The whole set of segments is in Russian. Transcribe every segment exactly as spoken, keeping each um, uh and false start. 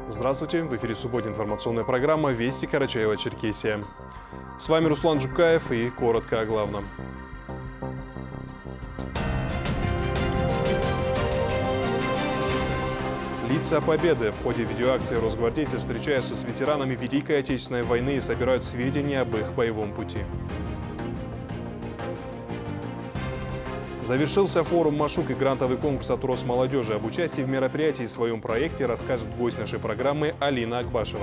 Здравствуйте, в эфире субботняя информационная программа «Вести Карачаево-Черкесия». С вами Руслан Жукаев и коротко о главном. Лица Победы. В ходе видеоакции росгвардейцы встречаются с ветеранами Великой Отечественной войны и собирают сведения об их боевом пути. Завершился форум «Машук» и грантовый конкурс от Росмолодежи. Об участии в мероприятии и своем проекте расскажет гость нашей программы Алина Акбашева.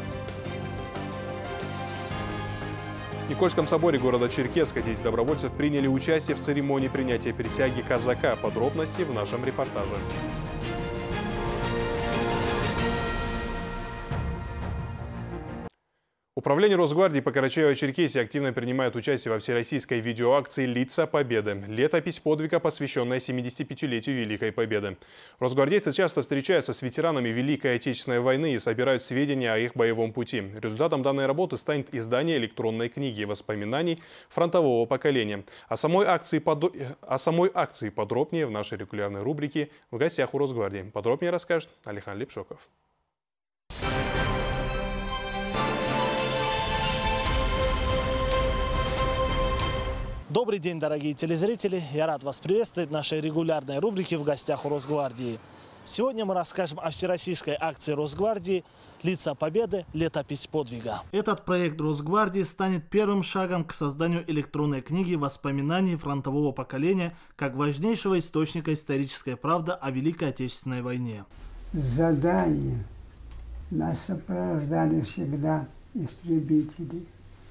В Никольском соборе города Черкесска десять добровольцев приняли участие в церемонии принятия присяги казака. Подробности в нашем репортаже. Управление Росгвардии по Карачаево-Черкесии активно принимает участие во всероссийской видеоакции «Лица Победы». Летопись подвига, посвященная семидесятипятилетию Великой Победы. Росгвардейцы часто встречаются с ветеранами Великой Отечественной войны и собирают сведения о их боевом пути. Результатом данной работы станет издание электронной книги воспоминаний фронтового поколения. О самой акции, под... о самой акции подробнее в нашей регулярной рубрике «В гостях у Росгвардии». Подробнее расскажет Алихан Лепшоков. Добрый день, дорогие телезрители! Я рад вас приветствовать в нашей регулярной рубрике «В гостях у Росгвардии». Сегодня мы расскажем о всероссийской акции Росгвардии «Лица Победы. Летопись подвига». Этот проект Росгвардии станет первым шагом к созданию электронной книги воспоминаний фронтового поколения как важнейшего источника исторической правды о Великой Отечественной войне. Задание нас сопровождали всегда истребители.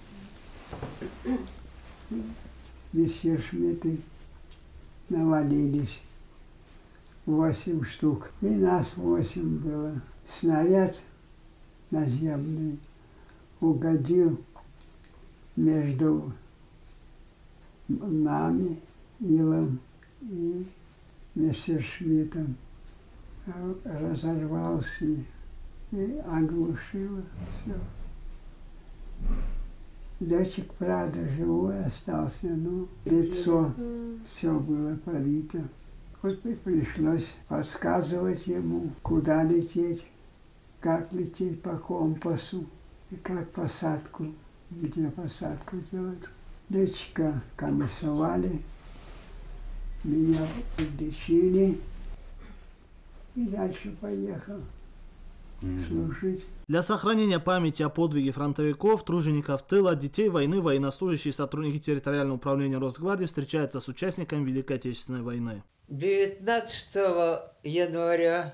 Мессершмитты навалились, восемь штук, и нас восемь было. Снаряд наземный угодил между нами, Илом и Мессершмиттом, разорвался и оглушило все. Летчик, правда, живой остался, но лицо все было побито. Вот и пришлось подсказывать ему, куда лететь, как лететь по компасу, и как посадку, где посадку делать. Летчика комиссовали, меня лечили, и дальше поехал служить. Для сохранения памяти о подвиге фронтовиков, тружеников тыла, детей войны, военнослужащие и сотрудники территориального управления Росгвардии встречаются с участниками Великой Отечественной войны. девятнадцатого января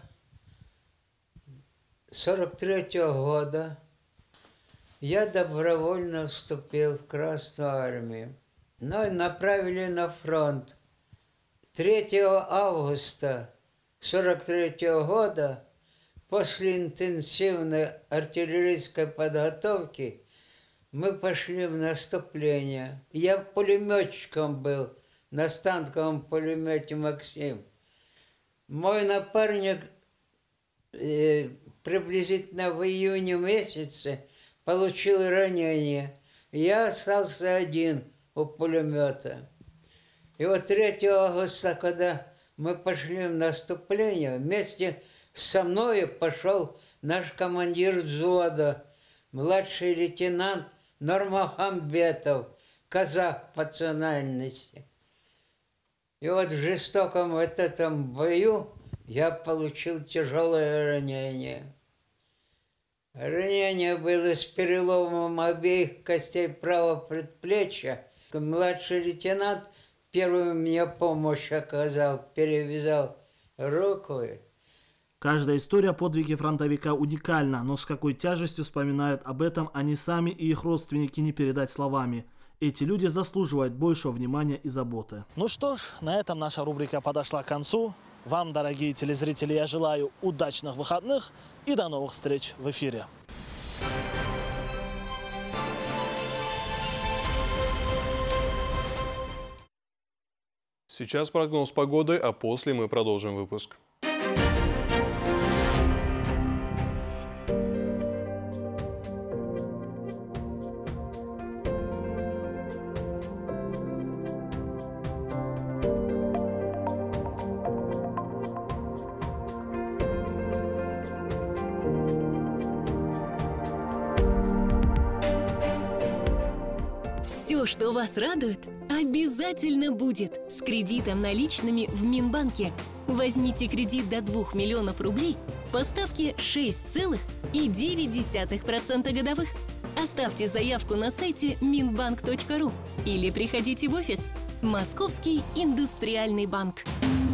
сорок третьего года я добровольно вступил в Красную армию, но направили на фронт. третьего августа сорок третьего года после интенсивной артиллерийской подготовки мы пошли в наступление. Я пулеметчиком был на станковом пулемете «Максим». Мой напарник э, приблизительно в июне месяце получил ранение. Я остался один у пулемета. И вот третьего августа, когда мы пошли в наступление, вместе со мной пошел наш командир взвода, младший лейтенант Нурмухамбетов, казах по национальности. И вот в жестоком вот этом бою я получил тяжелое ранение. Ранение было с переломом обеих костей правого предплечья. Младший лейтенант первый мне помощь оказал, перевязал руку. Каждая история о подвиге фронтовика уникальна, но с какой тяжестью вспоминают об этом они сами и их родственники не передать словами. Эти люди заслуживают большего внимания и заботы. Ну что ж, на этом наша рубрика подошла к концу. Вам, дорогие телезрители, я желаю удачных выходных и до новых встреч в эфире. Сейчас прогноз погоды, а после мы продолжим выпуск. Thank you. То, что вас радует, обязательно будет с кредитом наличными в Минбанке. Возьмите кредит до двух миллионов рублей по ставке шесть целых девять десятых процента годовых. Оставьте заявку на сайте минбанк точка ру или приходите в офис. Московский индустриальный банк.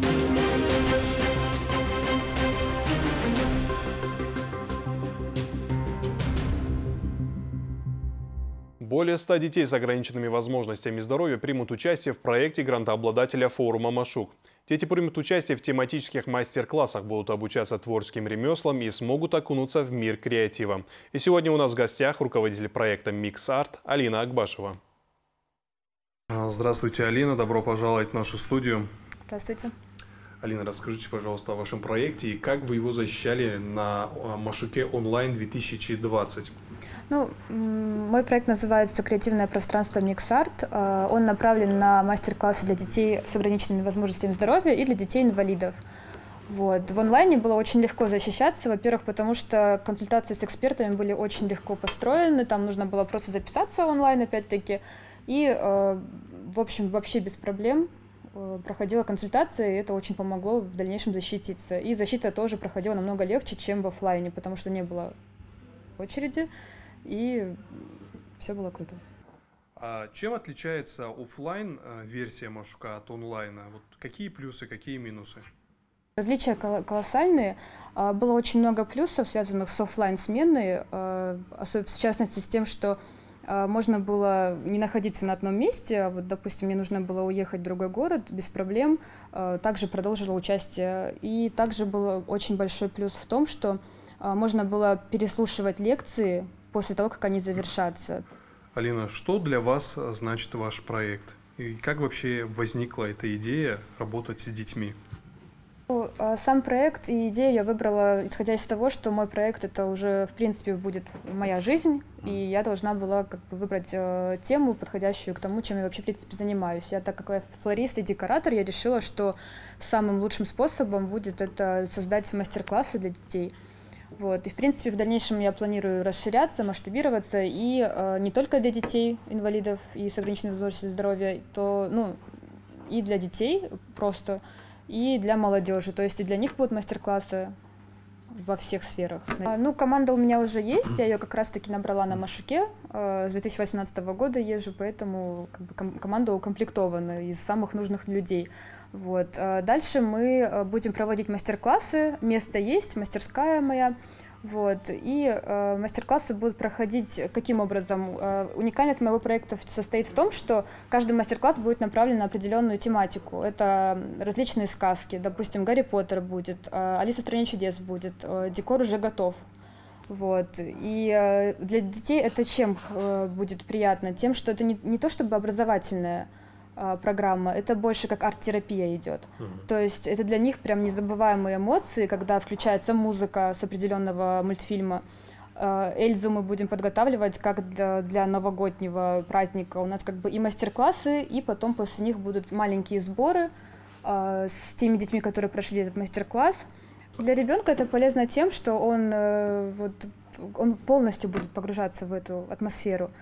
Более ста детей с ограниченными возможностями здоровья примут участие в проекте грантообладателя форума «Машук». Дети примут участие в тематических мастер-классах, будут обучаться творческим ремеслам и смогут окунуться в мир креатива. И сегодня у нас в гостях руководитель проекта «Микс Арт» Алина Акбашева. Здравствуйте, Алина. Добро пожаловать в нашу студию. Здравствуйте. Алина, расскажите, пожалуйста, о вашем проекте и как вы его защищали на Машуке онлайн две тысячи двадцать. Ну, мой проект называется «Креативное пространство Микс Арт». Он направлен на мастер-классы для детей с ограниченными возможностями здоровья и для детей-инвалидов. Вот. В онлайне было очень легко защищаться, во-первых, потому что консультации с экспертами были очень легко построены, там нужно было просто записаться онлайн опять-таки, и, в общем, вообще без проблем проходила консультация, и это очень помогло в дальнейшем защититься. И защита тоже проходила намного легче, чем в офлайне, потому что не было очереди, и все было круто. А чем отличается офлайн версия Машука от онлайна? Вот какие плюсы, какие минусы? Различия колоссальные. Было очень много плюсов, связанных с офлайн-сменой, в частности с тем, что можно было не находиться на одном месте, вот, допустим, мне нужно было уехать в другой город без проблем, также продолжила участие. И также был очень большой плюс в том, что можно было переслушивать лекции после того, как они завершатся. Алина, что для вас значит ваш проект? И как вообще возникла эта идея работать с детьми? Сам проект и идею я выбрала, исходя из того, что мой проект это уже, в принципе, будет моя жизнь, и я должна была как бы выбрать э, тему, подходящую к тому, чем я вообще, в принципе, занимаюсь. Я, так как я флорист и декоратор, я решила, что самым лучшим способом будет это создать мастер-классы для детей. Вот. И, в принципе, в дальнейшем я планирую расширяться, масштабироваться, и э, не только для детей, инвалидов и с ограниченными возможностями здоровья, то, ну, и для детей просто, и для молодежи. То есть и для них будут мастер-классы во всех сферах. А, ну, команда у меня уже есть, я ее как раз-таки набрала на Машуке. Э, с две тысячи восемнадцатого года езжу, поэтому как бы, ком команда укомплектована из самых нужных людей. Вот. А дальше мы будем проводить мастер-классы, место есть, мастерская моя. Вот. И э, мастер-классы будут проходить каким образом? Э, уникальность моего проекта состоит в том, что каждый мастер-класс будет направлен на определенную тематику. Это различные сказки, допустим, Гарри Поттер будет, э, Алиса в стране чудес будет, э, декор уже готов. Вот. И э, для детей это чем э, будет приятно? Тем, что это не, не то чтобы образовательная программа, это больше как арт-терапия идет. Uh-huh. То есть это для них прям незабываемые эмоции, когда включается музыка с определенного мультфильма. Эльзу мы будем подготавливать как для, для новогоднего праздника. У нас как бы и мастер-классы, и потом после них будут маленькие сборы э, с теми детьми, которые прошли этот мастер-класс. Для ребенка это полезно тем, что он, э, вот, он полностью будет погружаться в эту атмосферу.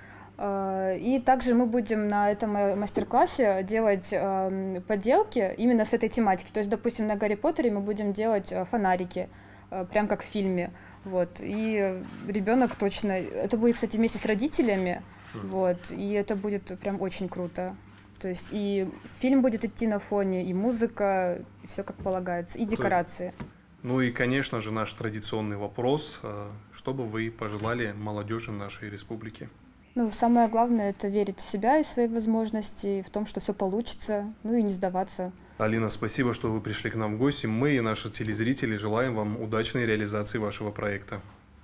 И также мы будем на этом мастер-классе делать э, поделки именно с этой тематики. То есть, допустим, на Гарри Поттере мы будем делать фонарики, э, прям как в фильме. Вот. И ребенок точно... Это будет, кстати, вместе с родителями. Mm. Вот. И это будет прям очень круто. То есть и фильм будет идти на фоне, и музыка, и все как полагается, и декорации. Ну и, конечно же, наш традиционный вопрос. Что бы вы пожелали молодежи нашей республики? Ну, самое главное – это верить в себя и свои возможности, в том, что все получится, ну и не сдаваться. Алина, спасибо, что вы пришли к нам в гости. Мы и наши телезрители желаем вам удачной реализации вашего проекта.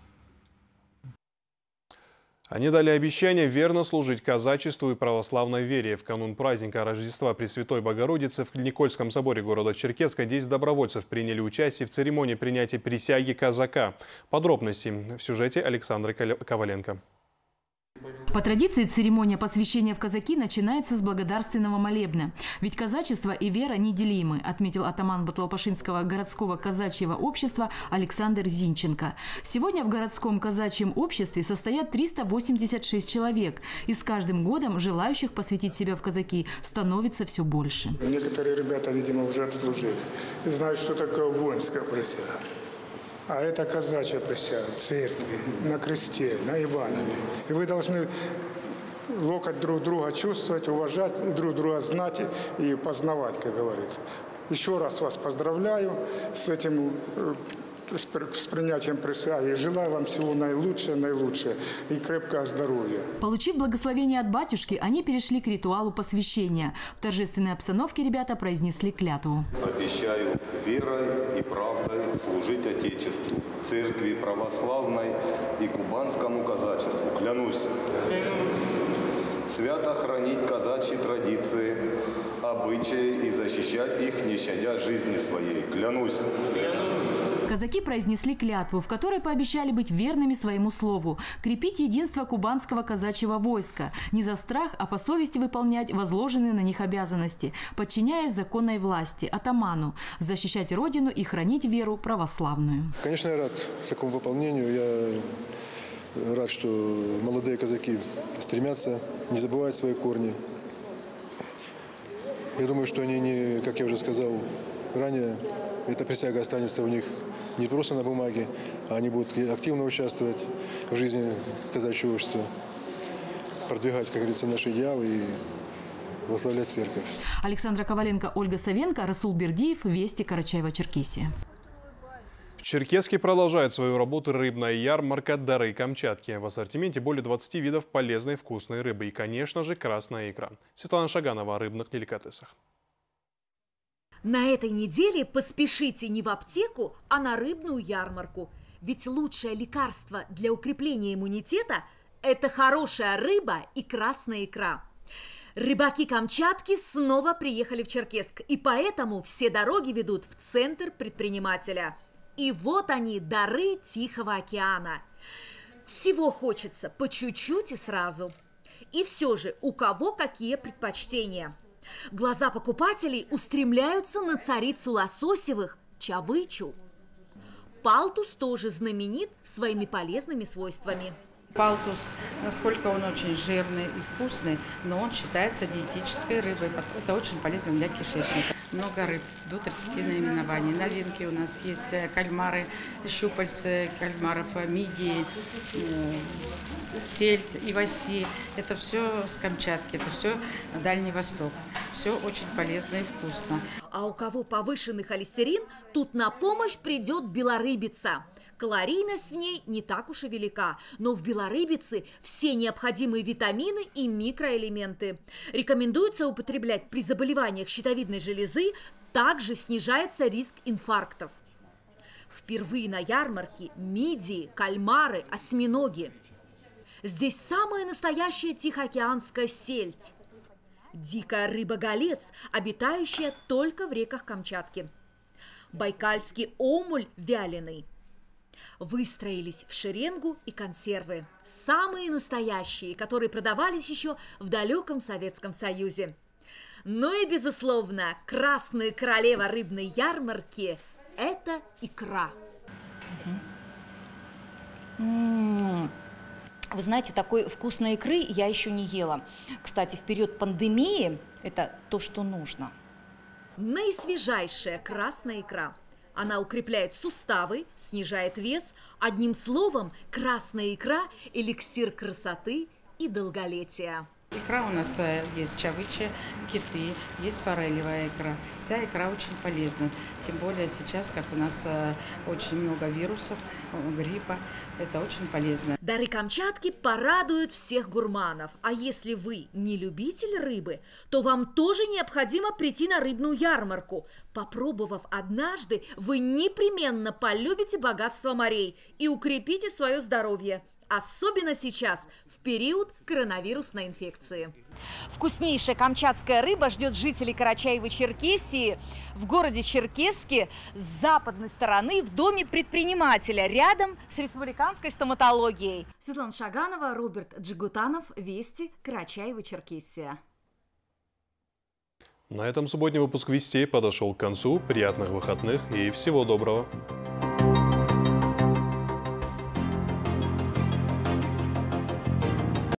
Они дали обещание верно служить казачеству и православной вере. В канун праздника Рождества Пресвятой Богородицы в Никольском соборе города Черкесска десять добровольцев приняли участие в церемонии принятия присяги казака. Подробности в сюжете Александры Коваленко. По традиции церемония посвящения в казаки начинается с благодарственного молебна. Ведь казачество и вера неделимы, отметил атаман Баталпашинского городского казачьего общества Александр Зинченко. Сегодня в городском казачьем обществе состоят триста восемьдесят шесть человек. И с каждым годом желающих посвятить себя в казаки становится все больше. Некоторые ребята, видимо, уже отслужили и знают, что такое воинская присяга. А это казачья присяга в церкви, на кресте, на Иванове. И вы должны локоть друг друга чувствовать, уважать, друг друга знать и познавать, как говорится. Еще раз вас поздравляю с этим, с принятием присяги. Желаю вам всего наилучшего, наилучшего и крепкого здоровья. Получив благословение от батюшки, они перешли к ритуалу посвящения. В торжественной обстановке ребята произнесли клятву. Обещаю верой и правдой служить Отечеству, церкви православной и кубанскому казачеству. Клянусь. Свято хранить казачьи традиции, обычаи и защищать их, не щадя жизни своей. Клянусь. Казаки произнесли клятву, в которой пообещали быть верными своему слову, крепить единство кубанского казачьего войска, не за страх, а по совести выполнять возложенные на них обязанности, подчиняясь законной власти, атаману, защищать родину и хранить веру православную. Конечно, я рад такому выполнению. Я рад, что молодые казаки стремятся не забывать свои корни. Я думаю, что они, не, как я уже сказал ранее, эта присяга останется у них не просто на бумаге, а они будут активно участвовать в жизни казачьего общества, продвигать, как говорится, наши идеалы и возглавлять церковь. Александра Коваленко, Ольга Савенко, Расул Бердиев, Вести, Карачаево-Черкесия. В Черкесске продолжает свою работу рыбная ярмарка «Дары Камчатки». В ассортименте более двадцати видов полезной вкусной рыбы и, конечно же, красная икра. Светлана Шаганова о рыбных деликатесах. На этой неделе поспешите не в аптеку, а на рыбную ярмарку. Ведь лучшее лекарство для укрепления иммунитета – это хорошая рыба и красная икра. Рыбаки Камчатки снова приехали в Черкесск, и поэтому все дороги ведут в центр предпринимателя. И вот они, дары Тихого океана. Всего хочется по чуть-чуть и сразу. И все же, у кого какие предпочтения? Глаза покупателей устремляются на царицу лососевых – чавычу. Палтус тоже знаменит своими полезными свойствами. Палтус, насколько он очень жирный и вкусный, но он считается диетической рыбой. Это очень полезно для кишечника. Много рыб, до тридцати наименований. Новинки у нас есть кальмары, щупальцы кальмаров, мидии, сельдь, иваси. Это все с Камчатки, это все Дальний Восток. Все очень полезно и вкусно. А у кого повышенный холестерин, тут на помощь придет белорыбица. Калорийность в ней не так уж и велика, но в белорыбице все необходимые витамины и микроэлементы. Рекомендуется употреблять при заболеваниях щитовидной железы, также снижается риск инфарктов. Впервые на ярмарке мидии, кальмары, осьминоги. Здесь самая настоящая тихоокеанская сельдь. Дикая рыба-голец, обитающая только в реках Камчатки. Байкальский омуль вяленый. Выстроились в шеренгу и консервы. Самые настоящие, которые продавались еще в далеком Советском Союзе. Ну и, безусловно, красная королева рыбной ярмарки – это икра. Вы знаете, такой вкусной икры я еще не ела. Кстати, в период пандемии это то, что нужно. Наисвежайшая красная икра. Она укрепляет суставы, снижает вес. Одним словом, красная икра – эликсир красоты и долголетия. Икра у нас есть чавычи, киты, есть форелевая икра. Вся икра очень полезна. Тем более сейчас, как у нас очень много вирусов, гриппа, это очень полезно. Дары Камчатки порадуют всех гурманов. А если вы не любитель рыбы, то вам тоже необходимо прийти на рыбную ярмарку. Попробовав однажды, вы непременно полюбите богатство морей и укрепите свое здоровье. особенно сейчас, в период коронавирусной инфекции. Вкуснейшая камчатская рыба ждет жителей Карачаево-Черкесии в городе Черкесске с западной стороны в доме предпринимателя рядом с республиканской стоматологией. Светлана Шаганова, Роберт Джигутанов, Вести, Карачаево-Черкесия. На этом субботний выпуск «Вестей» подошел к концу. Приятных выходных и всего доброго!